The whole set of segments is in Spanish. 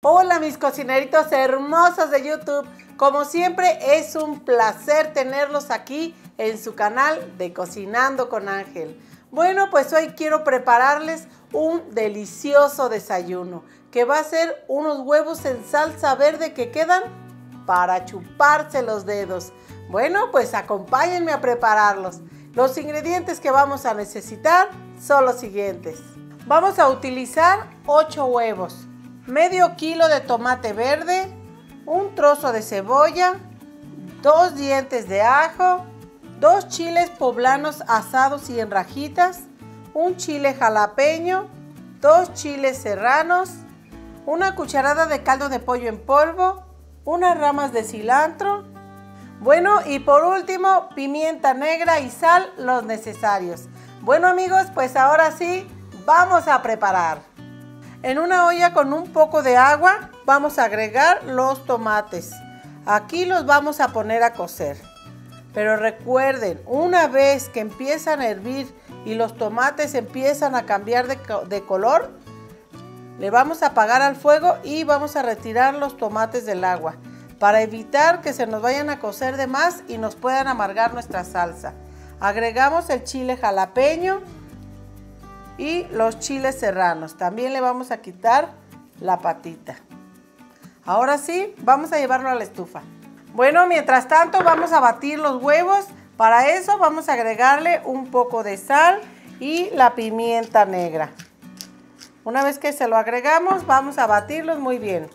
Hola mis cocineritos hermosos de YouTube, como siempre es un placer tenerlos aquí en su canal de Cocinando con Ángel. Bueno, pues hoy quiero prepararles un delicioso desayuno que va a ser unos huevos en salsa verde que quedan para chuparse los dedos. Bueno, pues acompáñenme a prepararlos. Los ingredientes que vamos a necesitar son los siguientes. Vamos a utilizar 8 huevos, medio kilo de tomate verde, un trozo de cebolla, 2 dientes de ajo, 2 chiles poblanos asados y en rajitas, un chile jalapeño, 2 chiles serranos, una cucharada de caldo de pollo en polvo, unas ramas de cilantro. Bueno, y por último, pimienta negra y sal, los necesarios. Bueno amigos, pues ahora sí, vamos a preparar. En una olla con un poco de agua vamos a agregar los tomates. Aquí los vamos a poner a cocer. Pero recuerden, una vez que empiezan a hervir y los tomates empiezan a cambiar de color, le vamos a apagar al fuego y vamos a retirar los tomates del agua para evitar que se nos vayan a cocer de más y nos puedan amargar nuestra salsa. Agregamos el chile jalapeño y los chiles serranos. También le vamos a quitar la patita. Ahora sí, vamos a llevarlo a la estufa. Bueno, mientras tanto vamos a batir los huevos. Para eso vamos a agregarle un poco de sal y la pimienta negra. Una vez que se lo agregamos, vamos a batirlos muy bien.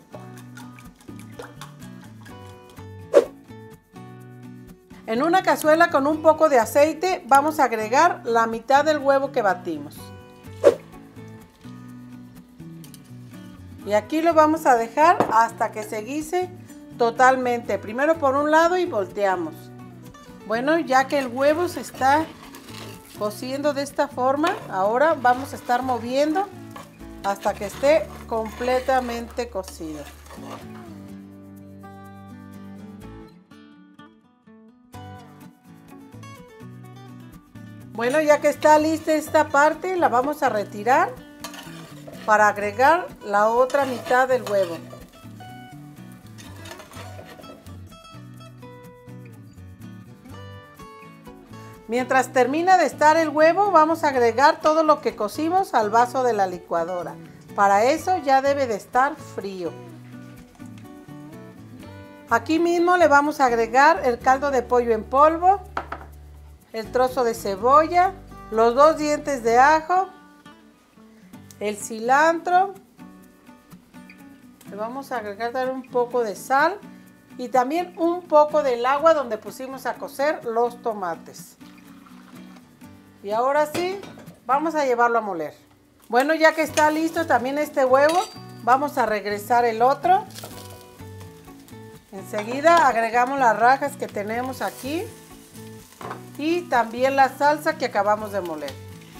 En una cazuela con un poco de aceite vamos a agregar la mitad del huevo que batimos. Y aquí lo vamos a dejar hasta que se guise totalmente. Primero por un lado y volteamos. Bueno, ya que el huevo se está cociendo de esta forma, ahora vamos a estar moviendo hasta que esté completamente cocido. Bueno, ya que está lista esta parte, la vamos a retirar para agregar la otra mitad del huevo. Mientras termina de estar el huevo, vamos a agregar todo lo que cocimos al vaso de la licuadora. Para eso ya debe de estar frío. Aquí mismo le vamos a agregar el caldo de pollo en polvo, el trozo de cebolla, los 2 dientes de ajo, el cilantro. Le vamos a agregar un poco de sal y también un poco del agua donde pusimos a cocer los tomates. Y ahora sí, vamos a llevarlo a moler. Bueno, ya que está listo también este huevo, vamos a regresar el otro. Enseguida agregamos las rajas que tenemos aquí y también la salsa que acabamos de moler.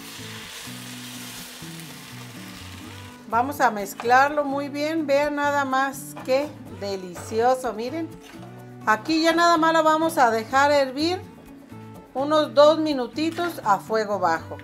Vamos a mezclarlo muy bien. Vean nada más qué delicioso, miren. Aquí ya nada más lo vamos a dejar hervir unos 2 minutitos a fuego bajo.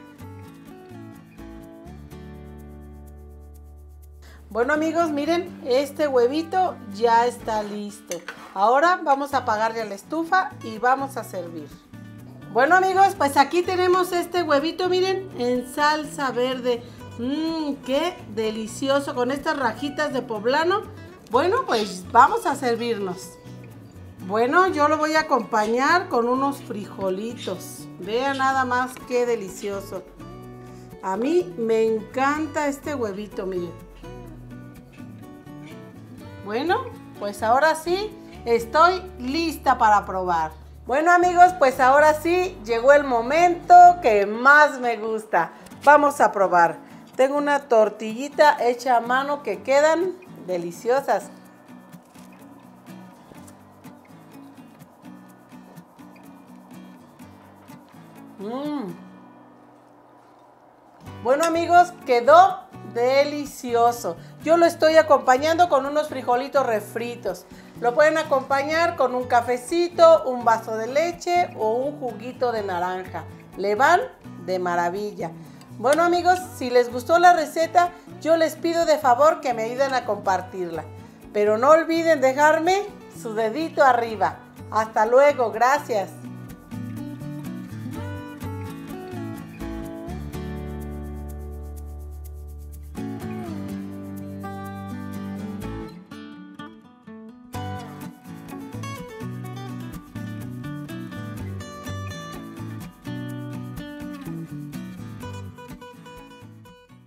Bueno amigos, miren, este huevito ya está listo. Ahora vamos a apagarle la estufa y vamos a servir. Bueno amigos, pues aquí tenemos este huevito, miren, en salsa verde. Qué delicioso con estas rajitas de poblano. Bueno, pues vamos a servirnos. Bueno, yo lo voy a acompañar con unos frijolitos. Vean nada más qué delicioso. A mí me encanta este huevito, miren. Bueno, pues ahora sí estoy lista para probar. Bueno amigos, pues ahora sí llegó el momento que más me gusta. Vamos a probar. Tengo una tortillita hecha a mano que quedan deliciosas. Bueno amigos, quedó delicioso. Yo lo estoy acompañando con unos frijolitos refritos. Lo pueden acompañar con un cafecito, un vaso de leche o un juguito de naranja. Le van de maravilla. Bueno amigos, si les gustó la receta, yo les pido de favor que me ayuden a compartirla. Pero no olviden dejarme su dedito arriba. Hasta luego, gracias.